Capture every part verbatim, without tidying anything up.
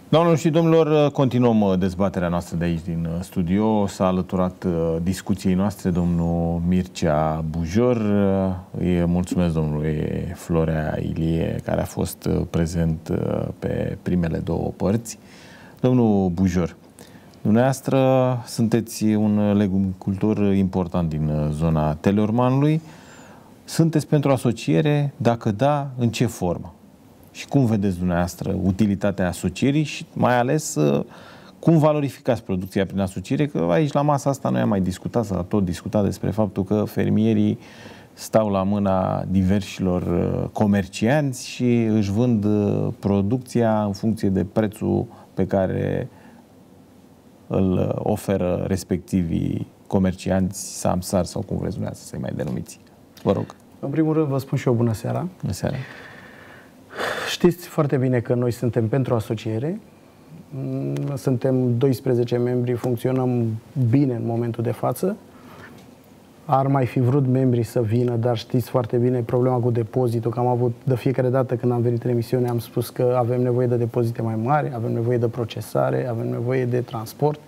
Doamnelor și domnilor, continuăm dezbaterea noastră de aici din studio. S-a alăturat discuției noastre domnul Mircea Bujor. Îi mulțumesc domnului Florea Ilie, care a fost prezent pe primele două părți. Domnul Bujor, dumneavoastră sunteți un legumicultor important din zona Teleormanului. Sunteți pentru asociere? Dacă da, în ce formă? Și cum vedeți dumneavoastră utilitatea asocierii și mai ales cum valorificați producția prin asociere? Că aici la masa asta noi am mai discutat, s-a tot discutat despre faptul că fermierii stau la mâna diversilor comercianți și își vând producția în funcție de prețul pe care îl oferă respectivii comercianți, samsari sau cum vreți dumneavoastră să-i mai denumiți. Vă rog. În primul rând vă spun și eu bună seara. Bună seara. Știți foarte bine că noi suntem pentru asociere. Suntem doisprezece membri, funcționăm bine în momentul de față. Ar mai fi vrut membrii să vină, dar știți foarte bine problema cu depozitul, că am avut de fiecare dată când am venit în emisiune, am spus că avem nevoie de depozite mai mari, avem nevoie de procesare, avem nevoie de transport.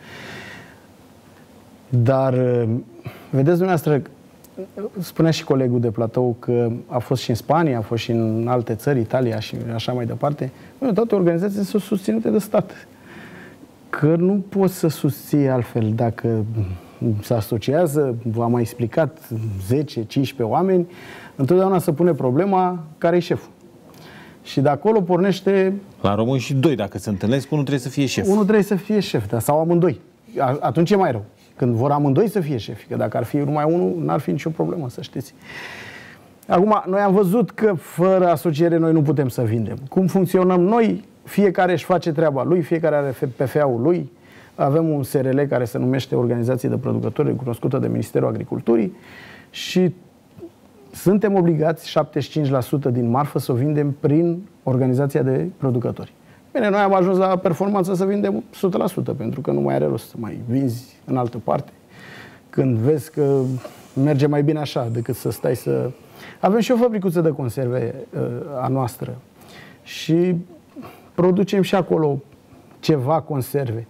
Dar, vedeți dumneavoastră, spunea și colegul de platou că a fost și în Spania, a fost și în alte țări, Italia și așa mai departe. Toate organizațiile sunt susținute de stat. Că nu poți să susții altfel dacă se asociază, v-am mai explicat, zece cincisprezece oameni, întotdeauna se pune problema care e șeful. Și de acolo pornește... La români și doi, dacă se întâlnesc, unul trebuie să fie șef. Unul trebuie să fie șef, da, sau amândoi. Atunci e mai rău. Când vor amândoi să fie șefi, că dacă ar fi numai unul, n-ar fi nicio problemă, să știți. Acum, noi am văzut că fără asociere noi nu putem să vindem. Cum funcționăm noi? Fiecare își face treaba lui, fiecare are P F A-ul lui. Avem un S R L care se numește Organizație de Producători, recunoscută de Ministerul Agriculturii și suntem obligați șaptezeci și cinci la sută din marfă să o vindem prin Organizația de Producători. Bine, noi am ajuns la performanță să vindem o sută la sută, pentru că nu mai are rost să mai vinzi în altă parte. Când vezi că merge mai bine așa decât să stai să... Avem și o fabricuță de conserve a noastră și producem și acolo ceva conserve.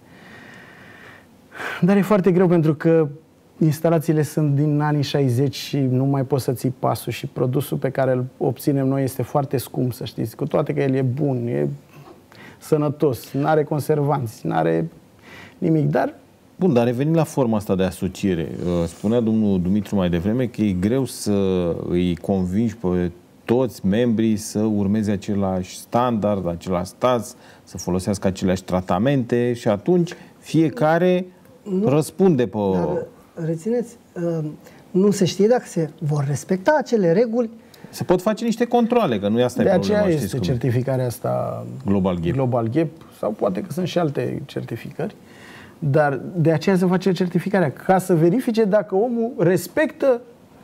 Dar e foarte greu pentru că instalațiile sunt din anii șaizeci și nu mai poți să ții pasul și produsul pe care îl obținem noi este foarte scump, să știți, cu toate că el e bun, e sănătos, nu are conservanți, nu are nimic, dar... Bun, dar revenind la forma asta de asociere, spunea domnul Dumitru mai devreme că e greu să îi convingi pe toți membrii să urmeze același standard, același stas, să folosească aceleași tratamente și atunci fiecare nu răspunde pe... Dar, rețineți, nu se știe dacă se vor respecta acele reguli. Se pot face niște controle, că nu e asta de e problema. De aceea este certificarea asta Global Gap. Global Gap, sau poate că sunt și alte certificări, dar de aceea se face certificarea, ca să verifice dacă omul respectă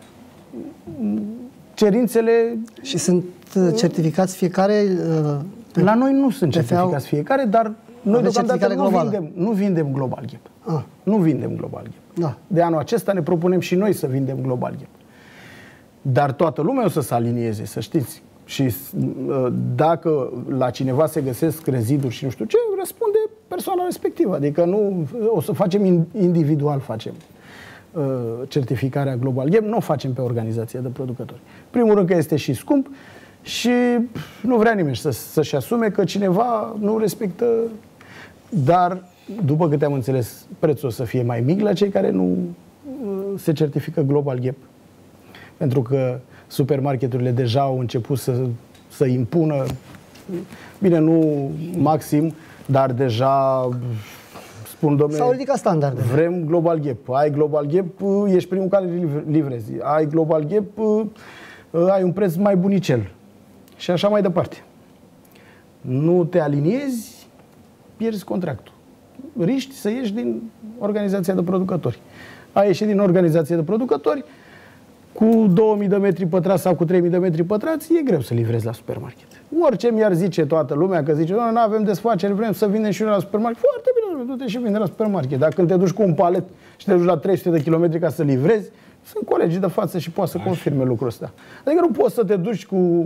cerințele... Și sunt certificați fiecare... La noi nu sunt certificați fiecare, dar noi deocamdată nu vindem, nu vindem Global Gap. Ah. Nu vindem Global Gap. Da. De anul acesta ne propunem și noi să vindem Global Gap. Dar toată lumea o să se alinieze, să știți. Și dacă la cineva se găsesc reziduri și nu știu ce, răspunde persoana respectivă. Adică nu o să facem individual, facem certificarea Global Gap, nu o facem pe organizația de producători. Primul rând că este și scump și nu vrea nimeni să, să-și asume că cineva nu respectă, dar după câte am înțeles, prețul o să fie mai mic la cei care nu se certifică Global Gap. Pentru că supermarketurile deja au început să, să impună, bine, nu maxim, dar deja spun, domnule, s-au ridicat standarde. Vrem Global Gap. Ai Global Gap, ești primul care livrezi. Ai Global Gap, ai un preț mai bunicel. Și așa mai departe. Nu te aliniezi, pierzi contractul. Riști să ieși din organizația de producători. Ai ieșit din organizația de producători, cu două mii de metri pătrați sau cu trei mii de metri pătrați, e greu să livrezi la supermarket. Orice mi-ar zice toată lumea, că zice, nu avem desfacere, vrem să vindem și noi la supermarket. Foarte bine, du-te și vinde la supermarket. Dacă când te duci cu un palet și te duci la trei sute de kilometri ca să livrezi, sunt colegii de față și poate să confirme lucrul ăsta. Adică nu poți să te duci cu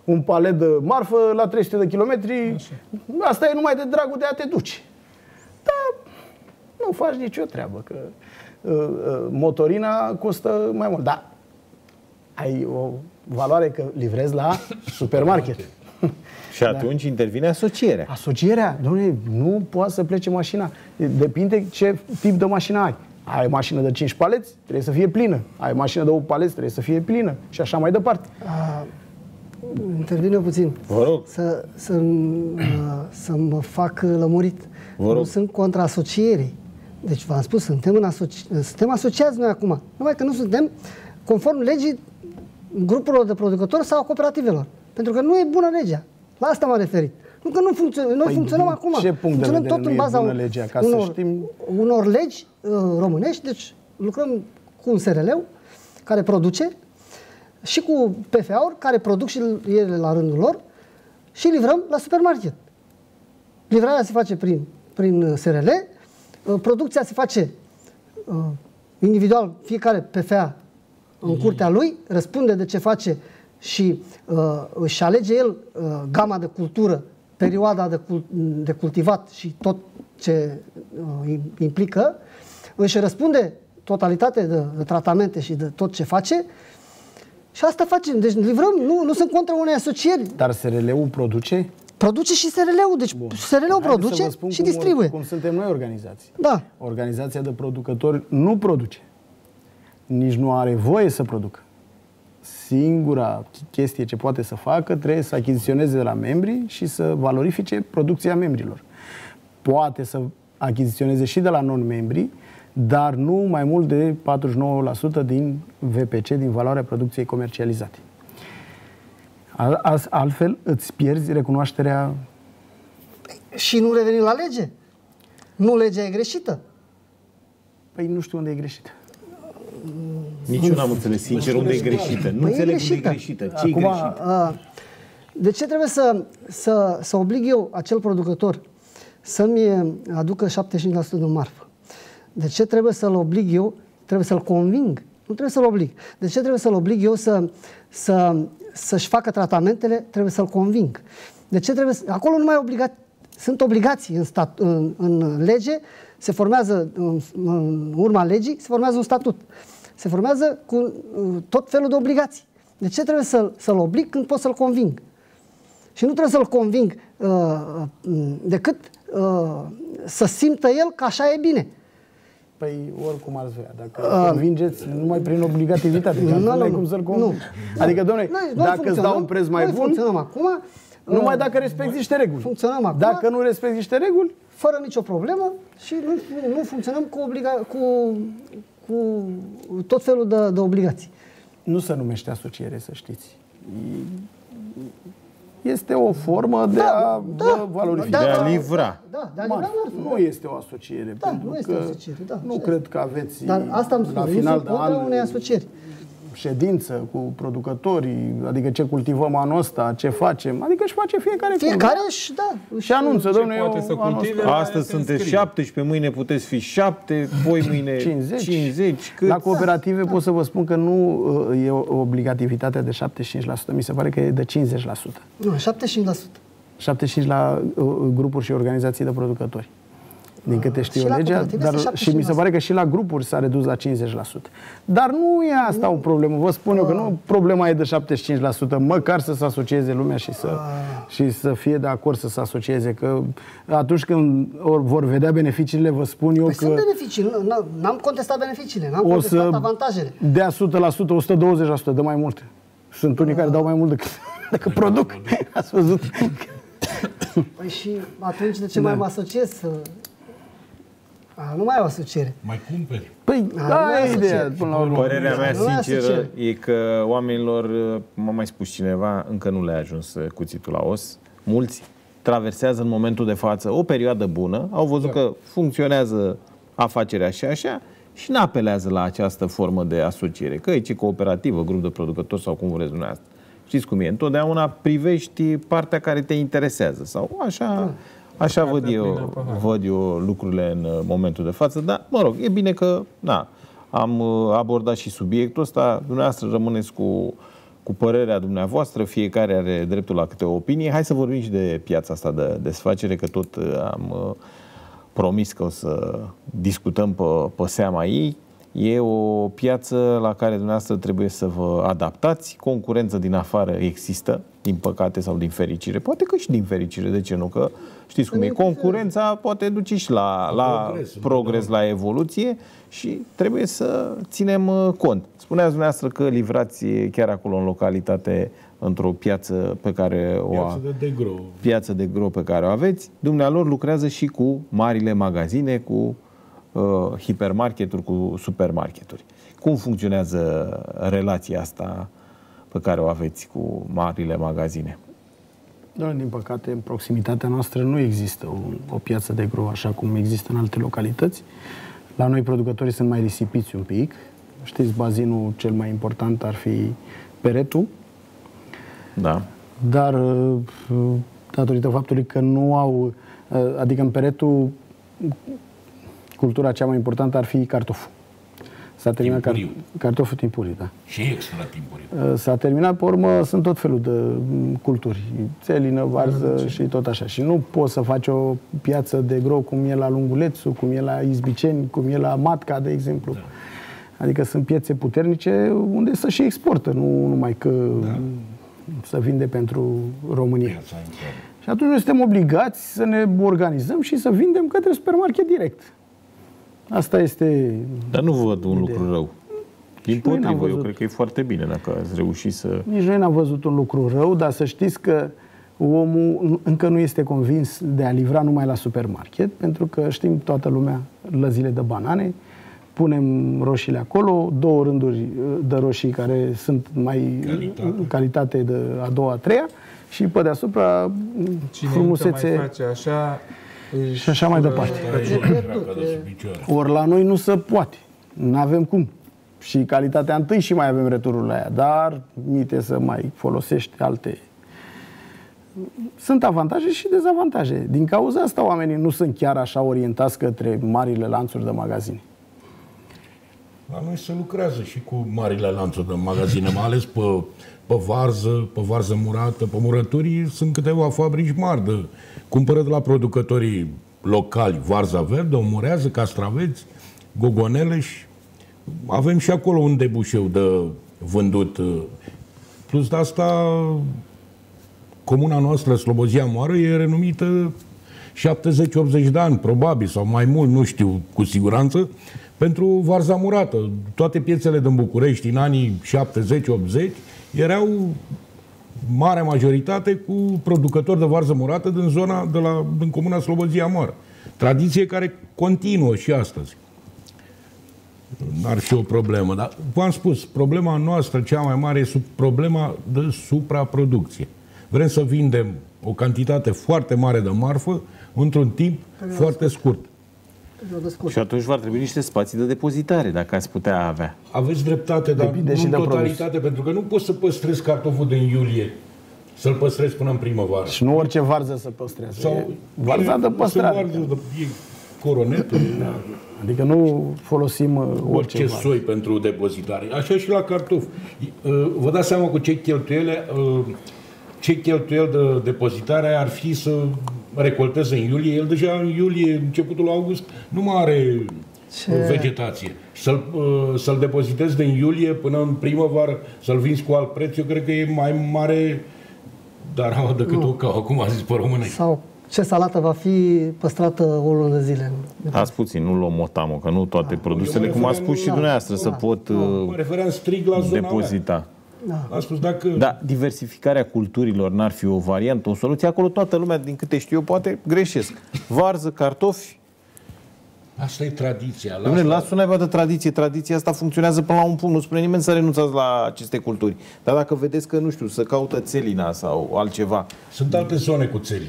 un palet de marfă la trei sute de kilometri. Așa. Asta e numai de dragul de a te duce. Dar nu faci nicio treabă, că uh, uh, motorina costă mai mult. Da, ai o valoare că livrezi la supermarket. Și atunci da. intervine asocierea. Asocierea? Doamne, nu poate să plece mașina. Depinde ce tip de mașină ai. Ai mașină de cinci paleți, trebuie să fie plină. Ai mașină de opt paleți, trebuie să fie plină. Și așa mai departe. A, intervine puțin. Vă rog. Să, să, să mă fac lămurit. Vă rog. Nu sunt contra asocierii. Deci v-am spus, suntem, în asoci... suntem asociați noi acum. Numai că nu suntem conform legii grupurilor de producători sau cooperativelor. Pentru că nu e bună legea. La asta m-am referit. Nu că nu funcționăm. Noi păi funcționăm acum. Ce punct funcționăm de vedere tot în baza bună legea, ca unor, să știm... unor legi uh, românești. Deci lucrăm cu un S R L care produce și cu P F A-uri care produc și ele la rândul lor și livrăm la supermarket. Livrarea se face prin, prin S R L, uh, producția se face uh, individual, fiecare P F A în curtea lui, răspunde de ce face și uh, își alege el uh, gama de cultură, perioada de, cul de cultivat și tot ce uh, implică, își răspunde totalitate de, de tratamente și de tot ce face și asta facem. Deci livrăm, nu, nu sunt contra unei asocieri. Dar S R L-ul produce? Produce și S R L-ul, deci Bun. S R L-ul produce și cum, distribuie. Cum suntem noi organizații. Da. Organizația de producători nu produce. Nici nu are voie să producă. Singura chestie ce poate să facă trebuie să achiziționeze de la membri și să valorifice producția membrilor. Poate să achiziționeze și de la non-membri, dar nu mai mult de patruzeci și nouă la sută din V P C, din valoarea producției comercializate. Altfel îți pierzi recunoașterea. Și nu reveni la lege. Nu legea e greșită. Păi nu știu unde e greșită. Nici eu n-am înțeles, sincer, unde e greșită. Nu păi înțeleg e unde e greșită. Ce Acum, e greșit? De ce trebuie să, să, să oblig eu acel producător să-mi aducă șaptezeci și cinci la sută de marfă? De ce trebuie să-l oblig eu? Trebuie să-l conving. Nu trebuie să-l oblig. De ce trebuie să-l oblig eu să, să, să-și facă tratamentele? Trebuie să-l conving. De ce trebuie să... Acolo nu mai obliga... sunt obligații în, stat, în, în lege, se formează, în, în urma legii, se formează un statut. Se formează cu uh, tot felul de obligații. De ce trebuie să, să-l oblig când pot să-l conving? Și nu trebuie să-l conving uh, decât uh, să simtă el că așa e bine. Păi oricum ați vrea. Dacă uh, convingeți numai prin obligativitate, nu, nu ai cum să-l convingi. Adică, dom'le, dacă îți dau un preț mai bun, acum, numai uh, dacă respecti niște reguli. Funcționăm acum. Dacă nu respecti niște reguli, fără nicio problemă și nu, nu funcționăm cu, obliga, cu, cu tot felul de, de obligații. Nu se numește asociere, să știți. Este o formă de da, a da, valorifica. De a livra. Da, de a livra marfă. Nu este o asociere. Da, pentru nu este că o asociere. Da, nu cred că aveți Dar asta am spus, la final de an unei asocieri. ședință cu producătorii, adică ce cultivăm anul ăsta, ce facem, adică își face fiecare Fiecare își, da. Și anunță, domnule, poate să cultive. Astăzi sunteți șaptesprezece, mâine puteți fi șapte, poi mâine cincizeci. cincizeci cât? La cooperative pot să vă spun că nu e o obligativitatea de șaptezeci și cinci la sută, mi se pare că e de cincizeci la sută. Nu, șaptezeci și cinci la sută. șaptezeci și cinci la sută la grupuri și organizații de producători. Din câte știu și legea, dar și mi se pare că și la grupuri s-a redus la cincizeci la sută. Dar nu e asta o problemă. Vă spun eu că nu problema e de șaptezeci și cinci la sută, măcar să se asocieze lumea și să, și să fie de acord să se asocieze. Că atunci când vor vedea beneficiile, vă spun eu păi că... sunt beneficii, n-am contestat beneficiile, n-am o contestat să avantajele. dea o sută la sută, o sută douăzeci la sută, dă mai mult. Sunt unii care dau mai mult decât, decât produc. Ați văzut? Păi și atunci de ce mai mă asociez să... A, nu mai ai o asociere. Mai cumperi. Păi, da, e ideea, până la urmă. Părerea mea Nu sinceră asociere. e că oamenilor, m-a mai spus cineva, încă nu le-a ajuns cuțitul la os. Mulți traversează în momentul de față o perioadă bună, au văzut că funcționează afacerea și așa și n-apelează la această formă de asociere. Că e ce cooperativă, grup de producători sau cum vreți dumneavoastră. Știți cum e? Întotdeauna privești partea care te interesează sau așa... Așa văd eu, văd eu lucrurile în momentul de față, dar, mă rog, e bine că, na, am abordat și subiectul ăsta, dumneavoastră rămâneți cu, cu părerea dumneavoastră, fiecare are dreptul la câte o opinie. Hai să vorbim și de piața asta de desfacere, că tot am promis că o să discutăm pe, pe seama ei. E o piață la care dumneavoastră trebuie să vă adaptați. Concurență din afară există, din păcate sau din fericire. Poate că și din fericire, de ce nu? Că știți cum e, concurența poate duce și la, la progres, progres, la evoluție și trebuie să ținem cont. Spuneați dumneavoastră că livrați chiar acolo în localitate, într-o piață pe care o piață de degro. piață de gro pe care o aveți. Dumnealor lucrează și cu marile magazine, cu uh, hipermarketuri, cu supermarketuri. Cum funcționează relația asta pe care o aveți cu marile magazine? Da, din păcate, în proximitatea noastră nu există o, o piață de gro așa cum există în alte localități. La noi producătorii sunt mai risipiți un pic. Știți, bazinul cel mai important ar fi Peretul. Da. Dar datorită faptului că nu au, adică în Peretul cultura cea mai importantă ar fi cartoful. S-a terminat car, cartoful timpuriu, da. Și extra timpuriu. S-a terminat, pe urmă sunt tot felul de culturi, țelină, varză da, și tot așa. Și nu poți să faci o piață de gro cum e la Lungulețu, cum e la Izbiceni, cum e la Matca, de exemplu. Da. Adică sunt piețe puternice unde să și exportă, nu numai că da. să vinde pentru România. Și atunci noi suntem obligați să ne organizăm și să vindem către supermarket direct. Asta este... Dar nu văd un ideea. lucru rău. Din potrivă, eu cred că e foarte bine dacă ați reușit să... Nici noi n-am văzut un lucru rău, dar să știți că omul încă nu este convins de a livra numai la supermarket, pentru că știm toată lumea lăzile de banane, punem roșiile acolo, două rânduri de roșii care sunt mai calitate, calitate de a doua, a treia și pe deasupra cine frumusețe mai face așa, și așa mai departe. Ori la noi nu se poate. Nu avem cum. Și calitatea întâi și mai avem returul la ea, dar mite să mai folosești alte. Sunt avantaje și dezavantaje. Din cauza asta oamenii nu sunt chiar așa orientați către marile lanțuri de magazine. La noi se lucrează și cu marile lanțuri de magazine, mai ales pe, pe varză, pe varză murată, pe murături. Sunt câteva fabrici mari de cumpără de la producătorii locali varza verde, o murează, castraveți, gogonele și avem și acolo un debușeu de vândut. Plus de asta, comuna noastră, Slobozia Moară, e renumită șaptezeci optzeci de ani, probabil, sau mai mult, nu știu cu siguranță, pentru varza murată. Toate piețele din București, în anii șaptezeci optzeci, erau marea majoritate cu producători de varză murată din zona, de la, din comuna Slobozia Moară. Tradiție care continuă și astăzi. N-ar fi o problemă, dar v-am spus, problema noastră cea mai mare e problema de supraproducție. Vrem să vindem o cantitate foarte mare de marfă într-un timp foarte scurt. Și atunci va trebui niște spații de depozitare, dacă ați putea avea. Aveți dreptate, dar nu în totalitate, pentru că nu poți să păstrezi cartoful din iulie, să-l păstrezi până în primăvară. Și nu orice varză să păstreze. Sau varza de păstrare. Varză de coronetul. Da. Adică nu folosim orice, orice soi pentru depozitare. Așa și la cartof. Vă dați seama cu ce cheltuiele, ce cheltuieli de depozitare ar fi să recolteze în iulie. El deja în iulie, începutul august, nu mai are ce? vegetație. Să-l, să-l depozitezi din iulie până în primăvară, să-l vinzi cu alt preț, eu cred că e mai mare dar decât nu. o cau, cum a zis pe românești. Sau ce salată va fi păstrată o lună de zile. Ați puțin, nu luăm o tamă, că nu toate da. produsele, cum a spus și dumneavoastră, da. să pot nu, mă refeream strict la zona depozita. Da. A spus dacă... Da, diversificarea culturilor n-ar fi o variantă, o soluție. Acolo toată lumea, din câte știu eu, poate greșesc. Varză, cartofi. Asta e tradiția. Dom'le, lasă una de tradiție. Tradiția asta funcționează până la un punct. Nu spune nimeni să renunțați la aceste culturi. Dar dacă vedeți că, nu știu, să caută țelina sau altceva. Sunt alte zone cu țelină.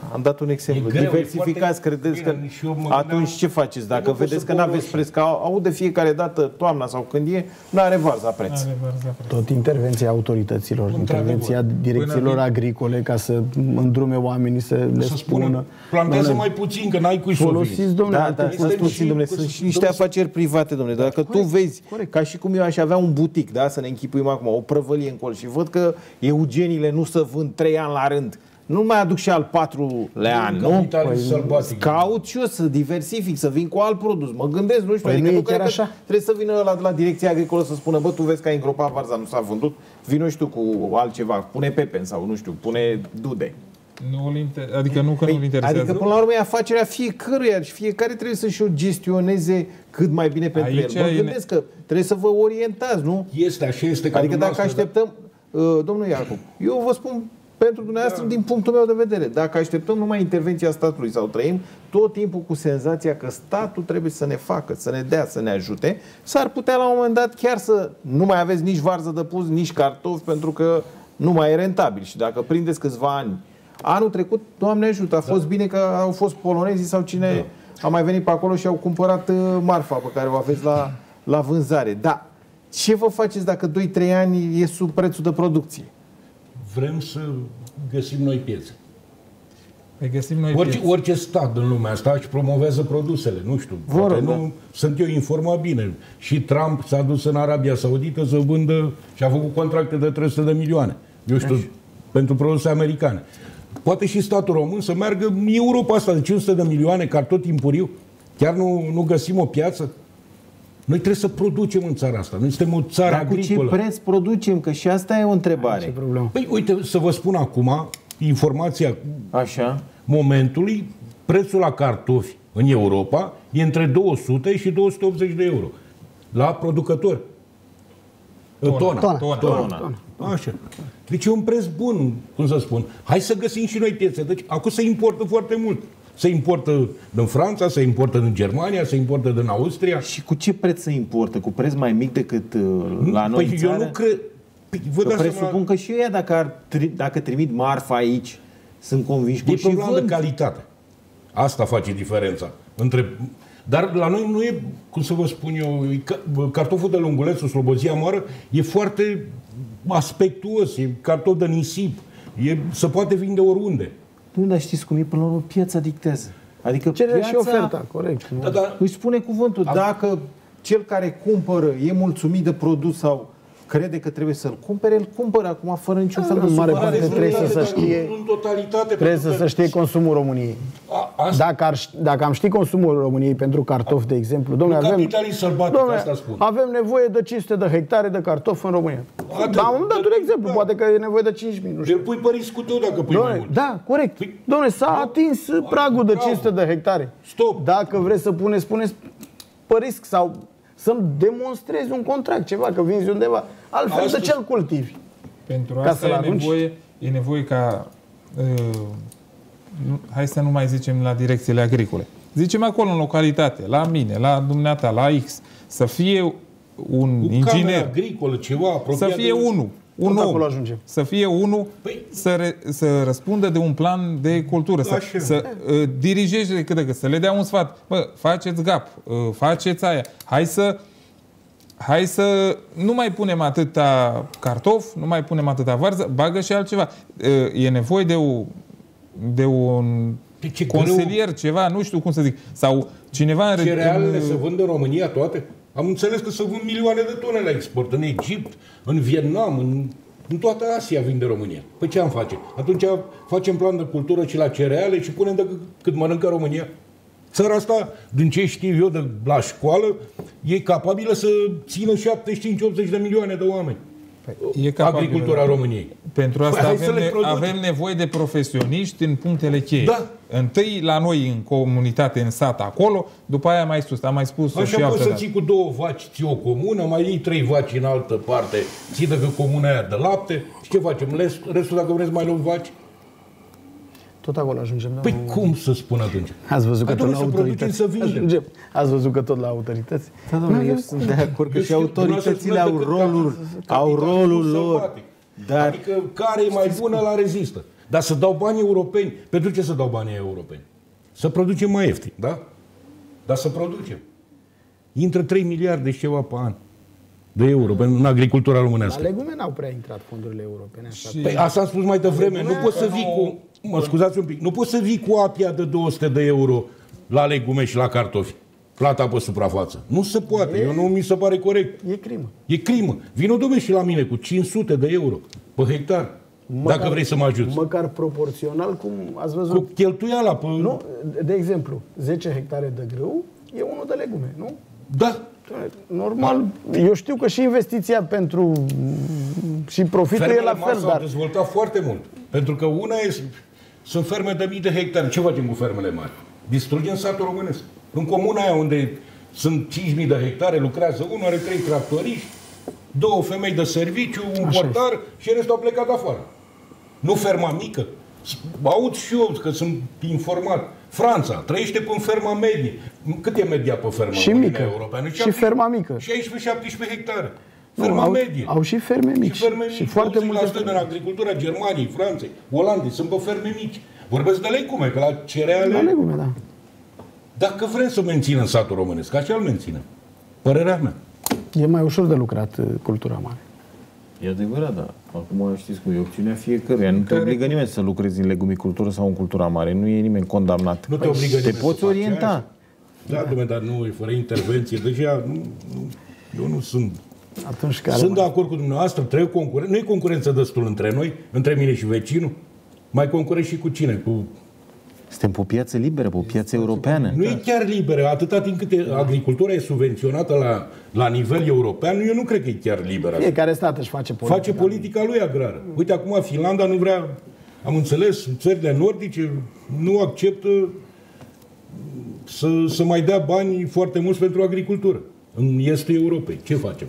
am dat un exemplu. greu, Diversificați, credeți că atunci ce faceți? Dacă vedeți că nu aveți preț, că aud de fiecare dată toamna sau când e, nu are varza preț. Tot intervenția autorităților, intervenția direcțiilor agricole ca să îndrume oamenii să le să spună. Plantează mai puțin, că n-ai cui să folosiți, domnule. Da, da, stați puțin, domnule, sunt și niște afaceri private, domnule. Dacă tu vezi, ca și cum eu aș avea un butic, da, să ne închipuim acum, o prăvălie în col și văd că eugenile nu se vând trei ani la rând, nu mai aduc și al patrulea an, nu? Păi, caut și eu să diversific, să vin cu alt produs. Mă gândesc, nu știu, păi adică nu nu e chiar cred așa? că trebuie să vină la, la direcția agricolă să spună, bă, tu vezi că ai îngropat varza, nu s-a vândut, vino și tu cu altceva, pune pepen sau nu știu, pune dude. Nu inter... Adică nu că nu-l interesează. Adică până la urmă e afacerea fiecăruia și fiecare trebuie să-și o gestioneze cât mai bine pentru Aici el. Mă e gândesc că trebuie să vă orientați, nu? Este așa, este ca Adică dacă așteptăm, uh, domnul Iacob, eu vă spun pentru dumneavoastră da. din punctul meu de vedere, dacă așteptăm numai intervenția statului sau trăim tot timpul cu senzația că statul trebuie să ne facă, să ne dea, să ne ajute, s-ar putea la un moment dat chiar să nu mai aveți nici varză de pus, nici cartofi, pentru că nu mai e rentabil. Și dacă prindeți câțiva ani, anul trecut, Doamne ajută, a fost da. bine că au fost polonezii sau cine da. a mai venit pe acolo și au cumpărat marfa pe care o aveți la, la vânzare. Da. Ce vă faceți dacă doi trei ani e sub prețul de producție? Vrem să găsim noi piețe. Păi găsim noi orice, piețe. orice stat în lumea asta își promovează produsele, nu știu. Vor, nu, da. Sunt eu informat bine. Și Trump s-a dus în Arabia Saudită să vândă și a făcut contracte de trei sute de milioane. Eu știu, Așa. pentru produse americane. Poate și statul român să meargă în Europa asta de cinci sute de milioane, ca tot timpuriu. Chiar nu, nu găsim o piață? Noi trebuie să producem în țara asta. Noi suntem o țară Dar agricolă. cu ce preț producem? Că și asta e o întrebare. Păi uite, să vă spun acum informația Așa. momentului. Prețul la cartofi în Europa e între două sute și două sute optzeci de euro. La producători. Tona. Tona. Tona. Tona. Tona. Tona. Așa. Deci e un preț bun, cum să spun. Hai să găsim și noi piețe. Deci acum se importă foarte mult. Se importă din Franța, se importă din Germania, se importă din Austria. Și cu ce preț se importă? Cu preț mai mic decât uh, la noi păi în țară? eu nu cred... Păi, vă că presupun seama... că și ei, dacă, ar tri... dacă trimit marfa aici, sunt convinși că e și problema vând. de calitate. Asta face diferența. Între... Dar la noi nu e, cum să vă spun eu, cartoful de lungulețul, slobozia moară, e foarte aspectuos, e cartof de nisip, e, se poate vinde oriunde. Nu, dar știți cum e, până la urmă, piața dictează. Adică Cererea piața și oferta, corect. Da, da. își spune cuvântul. Am... Dacă cel care cumpără e mulțumit de produs sau crede că trebuie să-l cumpere, îl cumpără acum fără niciun fel de mare supărare. parte trebuie să se știe, în totalitate, trebuie să se știe consumul României. A, asta... Dacă, ar, dacă am ști consumul României pentru cartofi, de exemplu, domnule, avem, capitalism sălbatic, domnule, asta spun. avem nevoie de cinci sute de hectare de cartofi în România. Atât. Da, am dat un exemplu, Da. poate că e nevoie de cinci mii, nu știu. Îl pui pe riscul tău dacă pui Dom'le, mai mult. da, corect. Păi, Dom'le, s-a atins pragul de bravo. cinci sute de hectare. Stop. Dacă vreți să puneți, spuneți pe risc sau să-mi demonstrezi un contract, ceva, că vinzi undeva. Altfel, Astăzi... de ce-l cultivi? Pentru Ca asta să-l e arunci? nevoie, e nevoie ca, uh, nu, hai să nu mai zicem la direcțiile agricole. Zicem acolo în localitate, la mine, la dumneata, la X, să fie un Cu inginer, agricolă, ceva să apropiat fie de... unul, un Tot om, acolo ajungem. să fie unul Păi- să, re, să răspundă de un plan de cultură, să, Așa. să uh, dirigeze cât de cât, să le dea un sfat. Bă, faceți gap, uh, faceți aia, hai să Hai să nu mai punem atâta cartof, nu mai punem atâta varză, bagă și altceva. E nevoie de, o, de un Ce consilier, greu. ceva, nu știu cum să zic, sau cineva în... Cerealele în, se vând în România toate? Am înțeles că se vând milioane de tone la export. În Egipt, în Vietnam, în, în toată Asia vinde România. Păi ce am face? Atunci facem plan de cultură și la cereale și punem de cât mănâncă România. Țara asta, din ce știu eu de la școală, e capabilă să țină șaptezeci și cinci optzeci de milioane de oameni. E capabilă, agricultura României. Pentru asta Păi, avem, ne, avem nevoie de profesioniști în punctele cheie. Da. Întâi la noi în comunitate, în sat, acolo, după aia mai sus. Am mai spus Așa și poți altă să dată. ții cu două vaci, ții o comună, mai iei trei vaci în altă parte, ții de că comuna aia de lapte. Și ce facem? Restul, dacă vreți, mai luăm vaci? Tot acolo ajungem. Păi domnul... cum să spun atunci? Ați văzut că Atunci tot la să producem, autorități. să vindem. Ajungem. Ați văzut că tot la autorități. Da, domnule, eu sunt de acord că Eu și știu, autoritățile au dumneavoastră rolul, spuneți au că rolul capitalismul lor. sălbatic. Dar Adică care e mai bună la rezistă. Dar să dau bani europeni. Pentru ce să dau banii europeni? Să producem mai ieftin, da? Dar să producem. Intră trei miliarde și ceva pe an de euro în agricultura românească. La legume n-au prea intrat fondurile europene. Așa. Și- Păi asta am spus mai devreme. Nu poți să vii cu... Mă scuzați un pic. Nu poți să vii cu apia de două sute de euro la legume și la cartofi. Plata pe suprafață. Nu se poate. Eu nu mi se pare corect. E crimă. E crimă. Vino, dom'le, și la mine cu cinci sute de euro pe hectar. Măcar- dacă vrei să mă ajuți. Măcar proporțional, cum ați văzut. Cu cheltuiala pe... Nu, de exemplu, zece hectare de grâu e unul de legume, nu? Da. Normal, eu știu că și investiția pentru și profitul e la Fermele fel, mari s-au dar dezvoltat foarte mult. Pentru că una e, sunt ferme de mii de hectare. Ce facem cu fermele mari? Distrugem satul românesc. În comuna aia unde sunt cinci mii de hectare, lucrează unul, are trei tractoriști, două femei de serviciu, un Așa portar și restul au plecat afară. Nu ferma mică. Aud și eu că sunt informat. Franța trăiește pe ferma medie. Cât e media pe ferma și în mică. Uniunea Europeană? Și ferma mică. șaisprezece șaptesprezece hectare. Nu, Ferma au, medie. au și ferme mici. Și ferme mici. Și foarte multe optzeci la sută din agricultura Germaniei, Franței, Olandei sunt pe ferme mici. Vorbesc de legume, că la cereale... La legume, da. Dacă vrem să menținem satul românesc, așa îl menținem. Părerea mea. E mai ușor de lucrat uh, cultura mare. E adevărat, da. Acum știți cum e opțiunea fiecăruia. Nu te Care- obligă nimeni să lucrezi în legumicultură sau în cultura mare. Nu e nimeni condamnat. Nu te obligă Te nimeni poți să faci orienta. aia. Da, dom'le, dar nu, e fără intervenție. Deja, nu, nu, eu nu sunt... Atunci care Sunt de mai... acord cu dumneavoastră, trebuie concurență. Nu e concurență destul între noi, între mine și vecinul. Mai concurezi și cu cine? Cu... Suntem pe o piață liberă, pe o piață europeană. Nu e chiar liberă. Atâta timp cât e, agricultura e subvenționată la, la nivel european, eu nu cred că e chiar liberă. Fiecare stat își face politica. Face politica lui agrară. Uite, acum Finlanda nu vrea, am înțeles, țările nordice nu acceptă să, să mai dea bani foarte mulți pentru agricultură în estul Europei. Ce facem?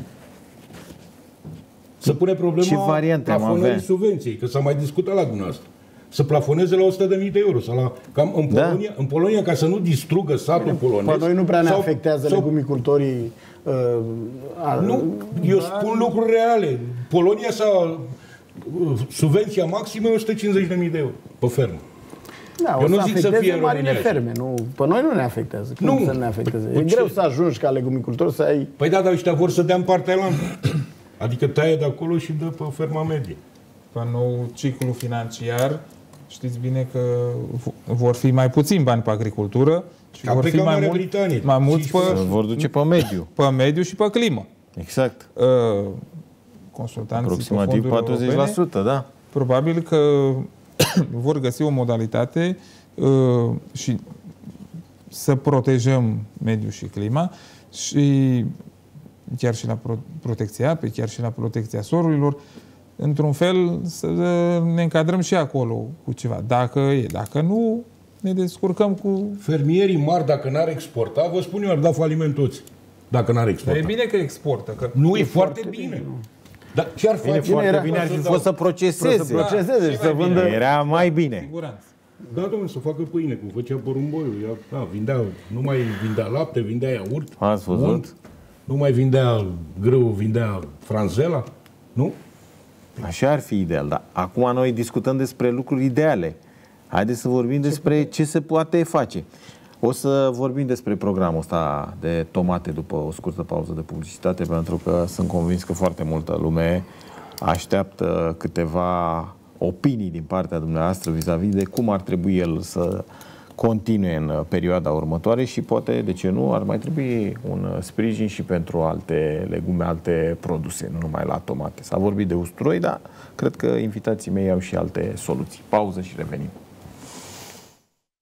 Să pune problema Ce variante am plafonării avea? subvenției, că s-a mai discutat la dumneavoastră. Să plafoneze la o sută de mii de euro. Sau la, cam în, Da. Polonia, în Polonia, ca să nu distrugă satul polonez. Pe noi nu prea ne sau- afectează sau- legumicultorii. Uh, a, Nu, eu spun lucruri reale. Polonia s-a... Subvenția maximă e o sută cincizeci de mii de euro pe fermă. Da, Eu o nu să zic să afecteze fie în marile România ferme. Nu, pe noi nu ne afectează. Cum Nu. să ne afecteze? Cu E ce? greu să ajungi ca legumicultor să ai... Păi da, dar ăștia vor să dea în partea elantă. Adică taie de acolo și dă pe ferma medie. Pe nou ciclu financiar, știți bine că v- vor fi mai puțini bani pe agricultură și Ca vor pe fi ca mai, Marea mult, Britanie. mai mulți pe, Să vor duce pe mediu. pe mediu și pe climă. Exact. Uh, Consultanții Aproximativ pe fonduri patruzeci la sută, europene, da. probabil că vor găsi o modalitate uh, și să protejăm mediul și clima și chiar și la pro- protecția apei, chiar și la protecția solurilor, într-un fel să ne încadrăm și acolo cu ceva. Dacă e, dacă nu, ne descurcăm cu... Fermierii mari, dacă n-ar exporta, vă spun eu, ar da faliment toți. Dacă n-ar E exporta. bine că exportă, că Nu, e, foarte bine. Dar ce ar Bine, face? foarte era- bine ar fi să fost să dau- proceseze. Să proceseze și și să mai vândă... Era mai bine. siguranță. Da, domnule, să facă pâine, cum făcea porumboiul. Ea, da, vindea, nu mai vindea lapte, vindea iaurt. Ați văzut? unt. Nu mai vindea grâu, vindea franzela. Nu? Așa ar fi ideal, dar acum noi discutăm despre lucruri ideale. Haideți să vorbim despre ce se poate face. O să vorbim despre programul ăsta de tomate după o scurtă pauză de publicitate, pentru că sunt convins că foarte multă lume așteaptă câteva opinii din partea dumneavoastră vis-a-vis de cum ar trebui el să continue în perioada următoare și poate, de ce nu, ar mai trebui un sprijin și pentru alte legume, alte produse, nu numai la tomate. S-a vorbit de usturoi, dar cred că invitații mei au și alte soluții. Pauză și revenim.